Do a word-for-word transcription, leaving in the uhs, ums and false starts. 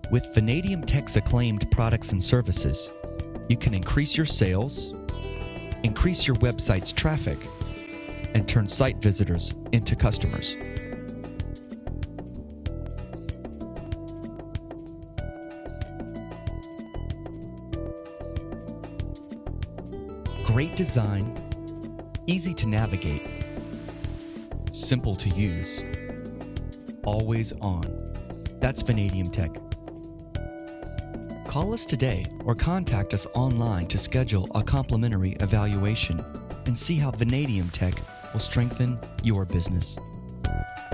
With Vanadiumtech's acclaimed products and services, you can increase your sales, increase your website's traffic, and turn site visitors into customers. Great design, easy to navigate, simple to use, always on. That's Vanadiumtech. Call us today or contact us online to schedule a complimentary evaluation and see how Vanadiumtech will strengthen your business.